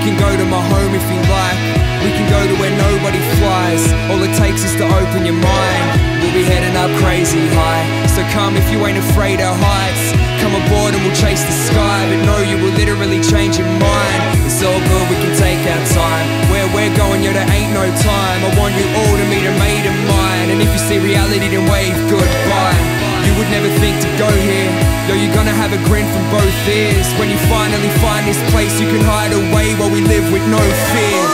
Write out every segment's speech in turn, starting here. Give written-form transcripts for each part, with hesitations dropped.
can go to my home if you like. We can go to where nobody flies. All it takes is to open your mind. We'll be heading up crazy high. So come if you ain't afraid of heights. Come aboard and we'll chase the sky. But no, you will literally change your mind. It's all good, we can take our time. Where we're going, yeah, there ain't no time. I want you all to meet a mate of mine. And if you see reality, then wave goodbye. You would never think to go here. Yo, you're gonna have a grin from both ears. When you finally find this place you can hide away, while we live with no fear.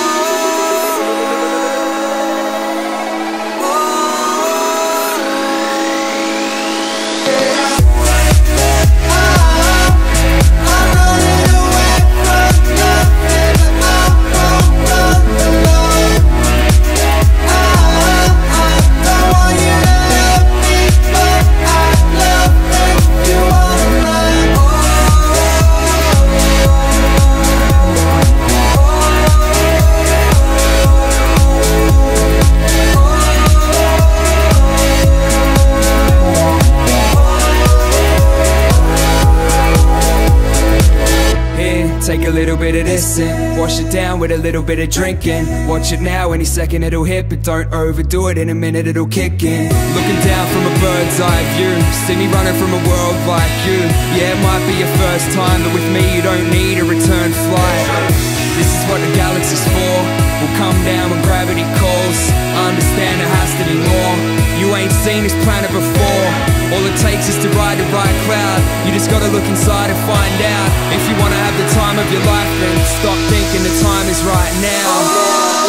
Take a little bit of this in, wash it down with a little bit of drinking. Watch it now, any second it'll hit, but don't overdo it, in a minute it'll kick in. Looking down from a bird's eye view, see me running from a world like you. Yeah, it might be your first time, but with me you don't need a return flight. This is what the galaxy's for. We'll come down when gravity calls. I understand there has to be more. You ain't seen this planet before. All it takes is to ride the right cloud. You just gotta look inside and find out. If you wanna have the time of your life, then stop thinking the time is right now.